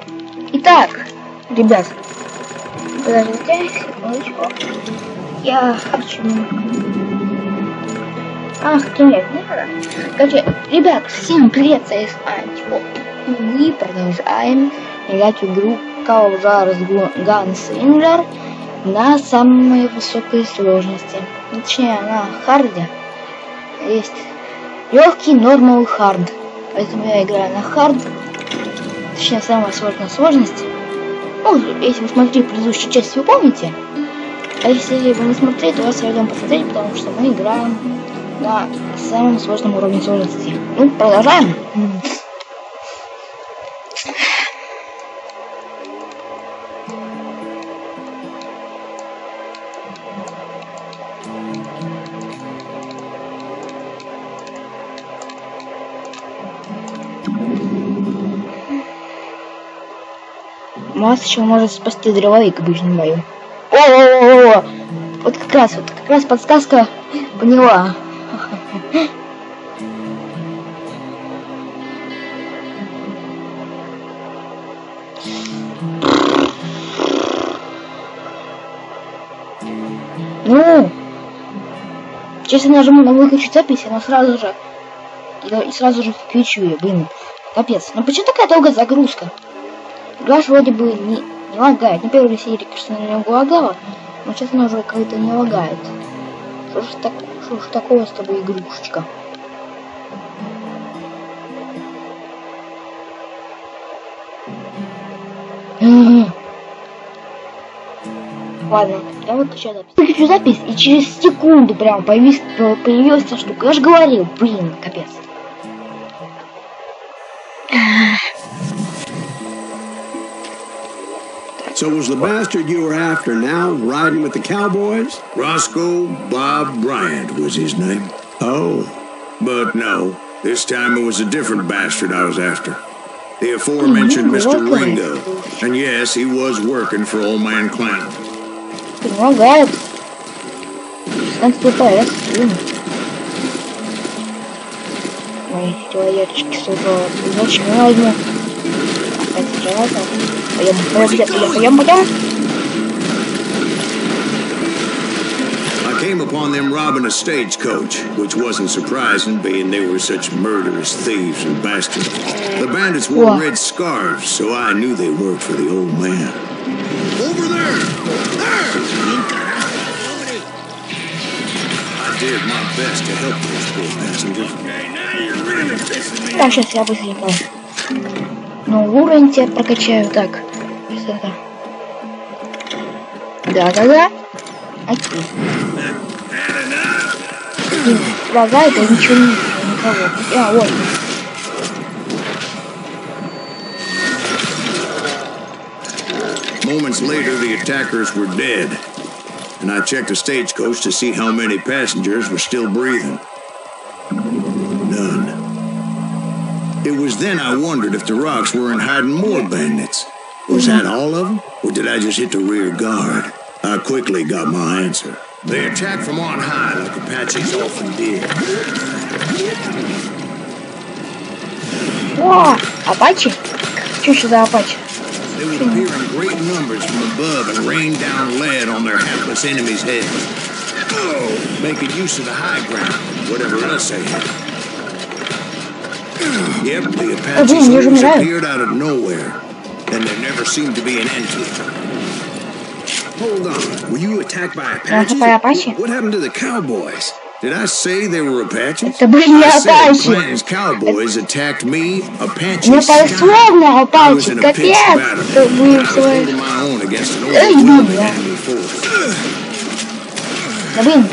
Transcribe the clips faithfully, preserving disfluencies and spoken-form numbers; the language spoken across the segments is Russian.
Итак, ребят, подождите секундочку. Я хочу... Ах, нет, не надо. Короче, ребят, всем привет, с вами Антипоп. Мы продолжаем играть в игру Call of Duty Gunslinger на самой высокой сложности. Точнее, на харде. Есть легкий, нормал, хард. Поэтому я играю на хард. Точнее, самая сложная сложность. Ну, если вы смотрели предыдущую часть, вы помните. А если вы не смотрели, то вас советуем посмотреть, потому что мы играем на самом сложном уровне сложности. Ну, продолжаем. Вас еще может спасти дрововик в ближнем бою. О-о-о-о! Вот как раз, вот как раз подсказка поняла. Ну, если нажму на выключить запись, она сразу же и сразу же включу ее, блин, капец. Ну почему такая долгая загрузка? Гаш вроде бы не, не лагает. На первой серии, конечно, на него лагало, но сейчас она уже как-то не лагает. Что ж, так, что ж такое с тобой, игрушечка? Ладно, я выключу запись. Выключу запись, и через секунду прям появилась, появилась эта штука. Я же говорил, блин, капец. So was the bastard you were after now riding with the cowboys? Roscoe Bob Bryant was his name. Oh. But no, this time it was a different bastard I was after. The aforementioned Mister Ringo. And yes, he was working for Old Man Clanton. Помогает. Наступает. Мои человечки сюда. Зачем я возьму? Опять сражаться. Пойдем, пойдем, пойдем, пойдем. I came upon them robbing a stagecoach, which wasn't surprising, being they were such murderous thieves and bastards. The bandits wore What? red scarves, so I knew they worked for the old man. Over there! There! I did my best to help those poor passengers. Так, сейчас я быстренько. Ну, уровень тебя прокачаю. Так. Это. Да-да-да. Окей. Лагает, я ничего не вижу, никого. А, вот. Moments later, the attackers were dead, and I checked the stagecoach to see how many passengers were still breathing. None. It was then I wondered if the rocks weren't hiding more bandits. Was that all of them, or did I just hit the rear guard? I quickly got my answer. They attacked from on high like Apaches often did. О, Апачи? Что еще за Апачи? They would appear in great numbers from above and rain down lead on their hapless enemies' heads. Oh, making use of the high ground, whatever else they had. Yep, the Apaches always appeared out of nowhere, and there never seemed to be an end to it. Hold on, were you attacked by Apaches? What happened to the cowboys? Did I say they were Apaches? Это были не I said Апачи. Clanton's cowboys attacked me, Apaches. Ну, пословно I was Апачи, in a pitched капец. battle. Это были I was свои... holding my own against an Эй, overwhelming блин, да. enemy force. Да блин.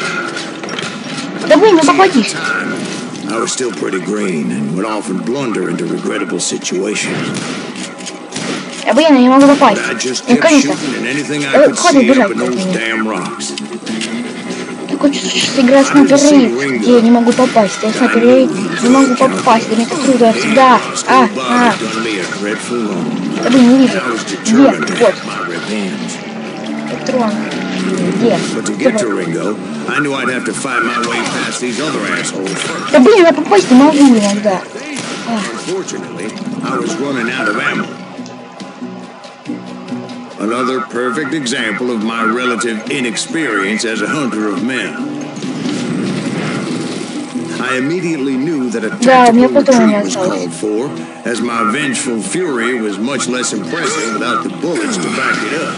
Да блин, ну попадись. I was still pretty green and would often blunder into regrettable situations. Да блин, я не могу попасть. I just Ну, kept конечно. shooting at anything I Э, could хватит see up бежать in от those меня. damn rocks. Ты хочешь сыграть снайпер рейд, где я не могу попасть. Я снайпер рейд не могу попасть. Да мне так трудно всегда. А, а. Да блин, не вижу. Где? Вот. Патрон. Где? But to get to Ringo, I knew I'd have to find my way past these other assholes first. Да блин, я попасть не могу иногда. Unfortunately, I was running out of ammo. Another perfect example of my relative inexperience as a hunter of men. I immediately knew that a tactical retreat was called for, as my vengeful fury was much less impressive without the bullets to back it up.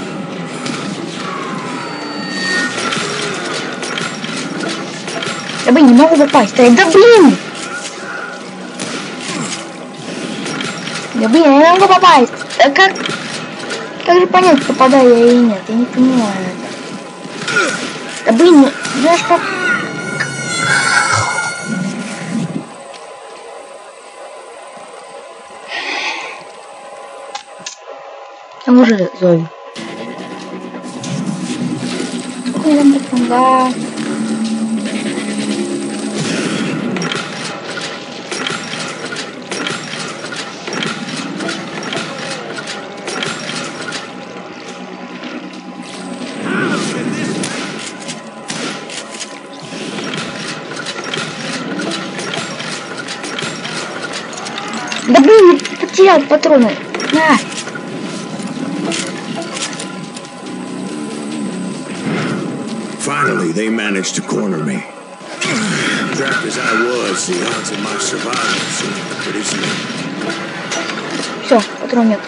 Да блин, не могу попасть. Да блин! Да блин, я не могу попасть. Да как? Как же понять, попадаю я или нет? Я не понимаю это. Да блин, ну знаешь как? А может Зови? Сколько там потом, да. Да блин, потерял патроны. На. Finally, they managed to corner me. Trapped as I was, the odds of my survival seemed pretty slim. Все, патрон нет.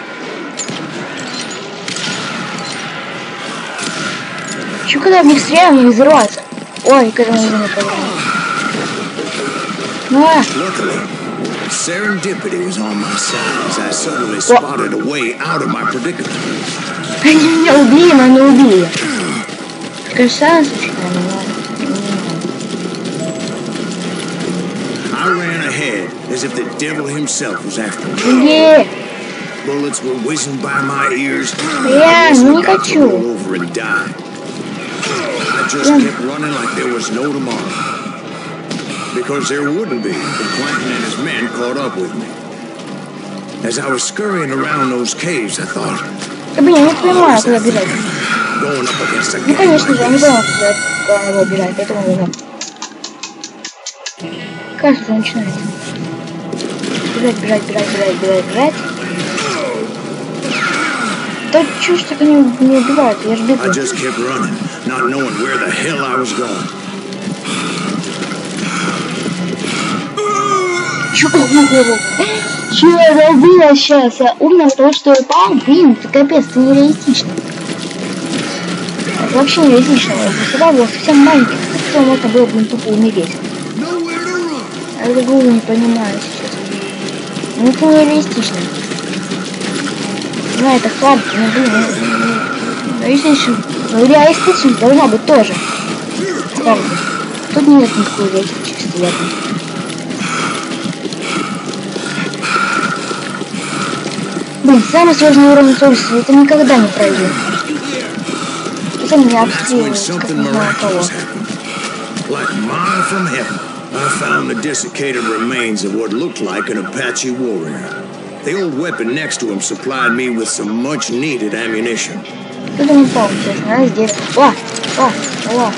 Чё, когда в них стреляю, они взрываются? Ой, к этому нужно патроны. На. Serendipity was on my side as I suddenly spotted a way out of my predicament. Они меня убили, но не убили. Красава случайно, I ran ahead as if the devil himself was after me. Где? Bullets were whizzing by my ears. Я не хочу. Over and die. I just kept running like there was no tomorrow. Because there wouldn't be if Clanton and his men caught up with me. As I was scurrying around those caves, I thought, Да блин, я не понимаю, куда бежать. going up against a Ну конечно же, я не понял, куда, куда надо бежать, поэтому нужно. Кажется, начинается. Бежать, бежать, бежать, бежать, бежать, бежать. Да чё ж так они не убивают, я ж бегу. I just kept running, not knowing where the hell I was going. Чё, чё это было сейчас? Я умер от того, что я упал? Блин, ты капец, ты нереалистично. Это вообще нереалистично. Сюда было совсем маленький, как можно было, блин, тупо умереть. Я это голову не понимаю сейчас. Ну это нереалистично. Ну это хард, ну блин, ну реалистично. Ну реалистичность должна быть тоже. Хард. Тут нет никакой реалистичности, я думаю. Блин, самый сложный уровень сложности, это никогда не пройдет. Это меня обстреливают, как не знаю кого. Like mine from heaven, I found the desiccated remains of what looked like an Apache warrior. The old weapon next to him supplied me with some much-needed ammunition. Тут не помню, честно, а здесь. О, о, о.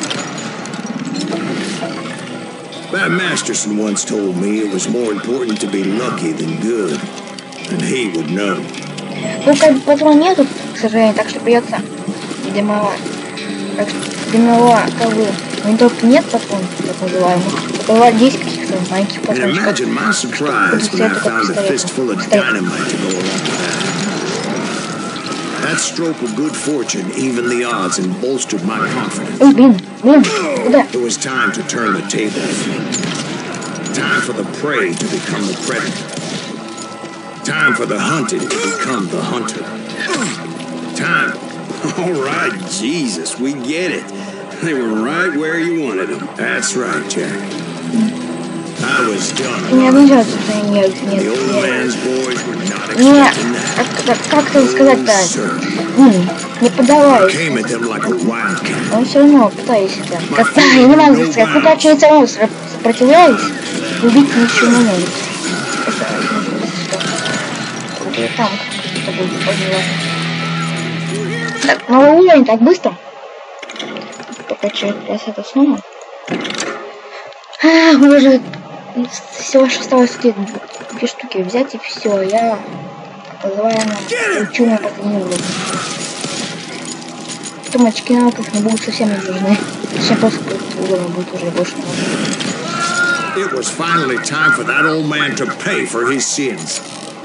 Bob Masterson once told me it was more important to be lucky than good, and he would know. Ну, как патрон нету, к сожалению, так что придется дымовать. Так что дымовая, как бы, не только нет патронов, так называемых, только здесь каких-то маленьких патрончиков. Imagine my surprise when I found a fistful of dynamite to go along with that. That stroke of good fortune evened the odds and bolstered my confidence. Ой, блин, блин, куда? It was time to turn the tables. Time for the prey to become the predator. Time for the hunted to become the hunter. Time. All right, Jesus, we get it. They were right where you wanted them. That's right, Jack. I was done. Не обижаться, что нет, нет, The old нет. man's boys were not Нет, expecting that. как, как, как это сказать-то? Oh, sir. М, не поддавайся. Came at them like a wildcat. Он все равно пытается. Как-то, я не могу сказать, ну короче, все равно сопротивляюсь, убить ничего не может. Это, что? Это танк, это будет поздно. Так, новый уровень так быстро. Пока сейчас это снова. А, уже всего лишь осталось две, две штуки взять и все. Я называемая ученая по тренировке. Потом очки навыков не будут совсем не нужны. Все просто удобно будет уже больше. It was finally time for that old man to pay for his sins.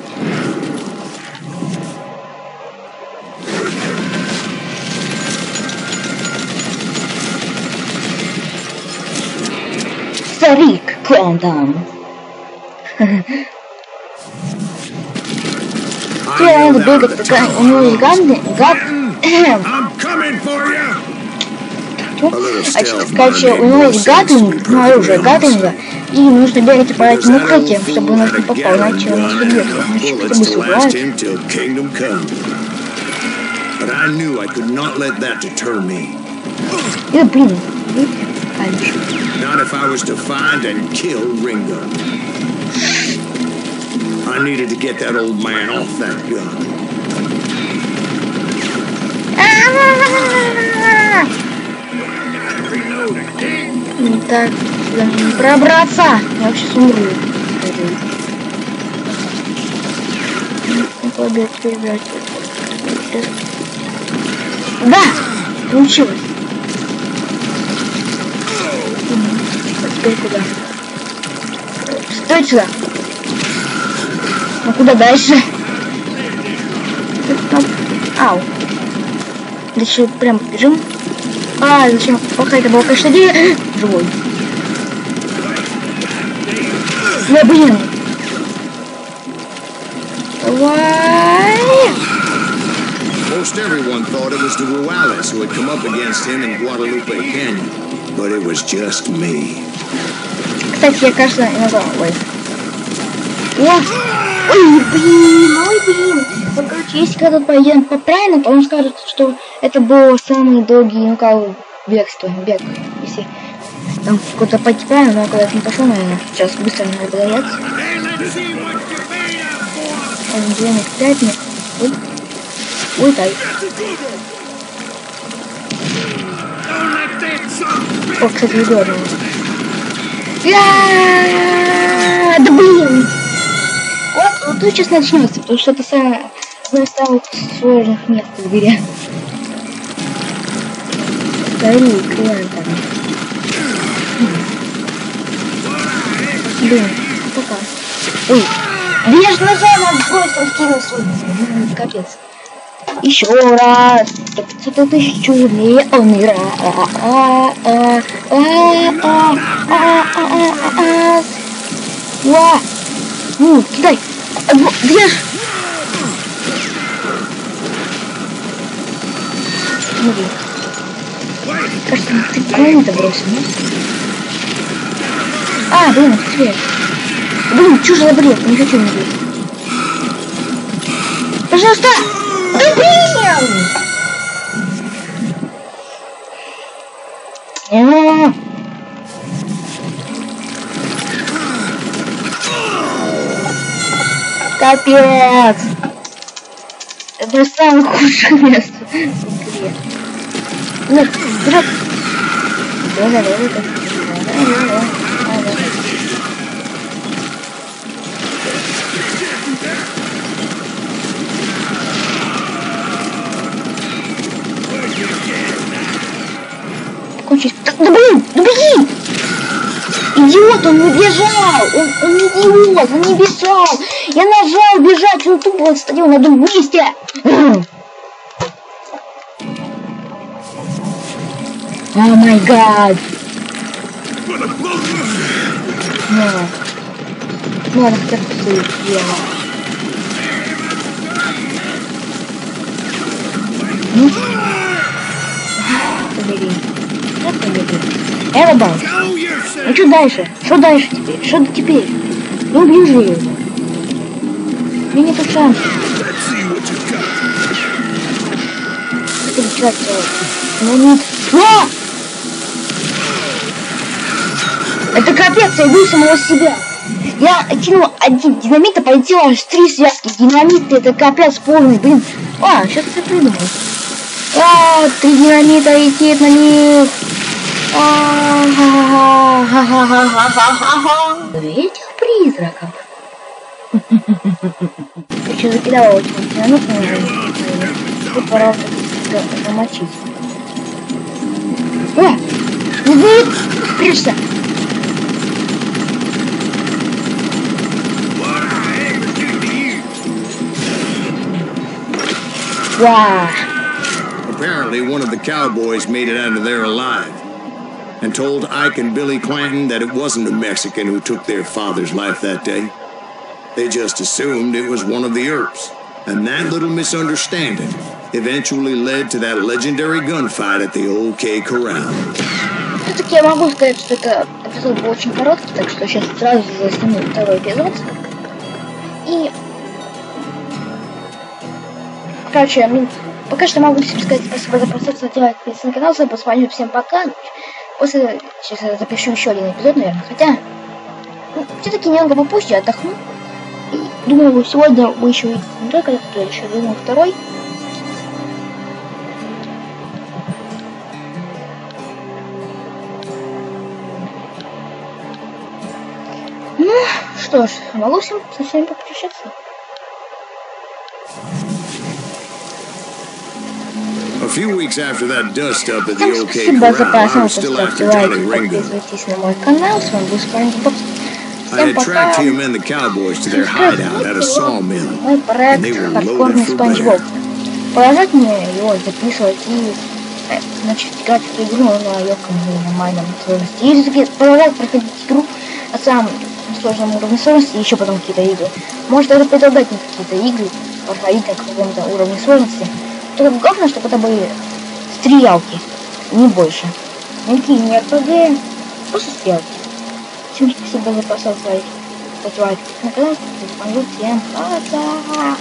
Старик Клентон. Клент бегает, такая, у него есть гады, гад. А, короче, у него есть гадинг, ну, оружие гадинга, и нужно бегать по этим укрытиям, чтобы он нас не попал, иначе он нас убьет. Значит, это быстро убивает. Э, блин, Not if I was to find and kill Ringo. I needed to get that old man off that gun. Так, сюда не пробраться. Я вообще умру. Побег, побег. Да! Получилось. Теперь куда? Стой сюда. Ну куда дальше? Ау. Дальше прям бежим. А, зачем? Пока это было, конечно, не... Живой. Да блин. Давай. Most everyone thought it was the Ruales who had come up against him in Guadalupe Canyon, but it was just me. Кстати, я, кажется, иногда... Ой. О! Ой, блин, ой, блин. Ну, короче, если когда пойдем по правильно, то он скажет, что это был самый долгий, ну, как бегство, бег. Если там куда-то пойти правильно, но когда я не пошел, наверное, сейчас быстро надо подорять. две минуты, пять минут. Ой. Ой, дай. О, кстати, удобно. Да блин! Вот, вот тут сейчас начнется, потому что это самое, одно из самых сложных мест в игре. Старик Клентон. Блин, пока. Ой, да я же нажала на бросил, скинул свой. Капец. Еще раз. пятьсот тысяч миллионный раз. Ва! Ну, кидай! Где ж? Смотри. Кажется, ты правильно бросил, нет? А, блин, быстрее. Блин, чё же за бред? Не хочу не бред. Пожалуйста! Да блин! А-а-а! Капец! Это самое худшее место в игре. Нет, бежать! Давай, давай, давай, давай, давай. Кончись. Да, да блин! Да блин! Идиот, он не бежал! Он, он идиот, он не бежал! Я нажал бежать, он тупо стоял на одном месте! О май гад! Ну, ну, она хотя бы сделала. Ну, побери. Как побери? Эвабал. Ну что дальше? Что дальше теперь? Что теперь? Ну убью же ее. Мне нету шансов. Что начать делать? Ну нет. А! Это капец, я убил самого себя. Я кинул один динамит, а полетело аж три связки. Динамит это капец полный, блин. А, сейчас я придумал. А, три динамита летит на них. Этих призраков. Я что закидала очень динамит, наверное. Тут пора замочить. О! Вот! Прячься! Wow. Apparently, one of the cowboys made it out of there alive and told Ike and Billy Clanton that it wasn't a Mexican who took their father's life that day. They just assumed it was one of the Earps. And that little misunderstanding eventually led to that legendary gunfight at the OK Corral. Все-таки я могу сказать, что это эпизод был очень короткий, так что сейчас сразу засниму второй эпизод. И... Короче, ну, пока что могу всем сказать спасибо за просмотр, делать подписываться на канал, всем посмотрю, всем пока. После, сейчас я запишу еще один эпизод, наверное, хотя, ну, все-таки немного попозже отдохну. И, думаю, сегодня вы еще увидите не только этот, еще думаю, второй. Ну, что ж, могу всем со всеми попрощаться. A few weeks after that dust up at the Всем OK спасибо за Corral, I просмотр, was still ставьте after лайки, Johnny Ringo. подписывайтесь на мой канал, с вами был Спанч Боб. I Всем had пока. tracked him and the cowboys to their hideout at a sawmill, Мой проект and they were Хардкорный loaded for Спанч bear. Боб. Продолжать мне его записывать и э, значит играть в эту игру на легком и нормальном сложности. И все-таки продолжать проходить игру на самом сложном уровне сложности и еще потом какие-то игры. Может это предлагать мне какие-то игры, проходить на каком-то уровне сложности. Только главное, чтобы это были стрелялки, не больше. Никакие не эр пи джи, просто стрелки. Всем спасибо за просмотр, ставьте лайки на канал, всем пока.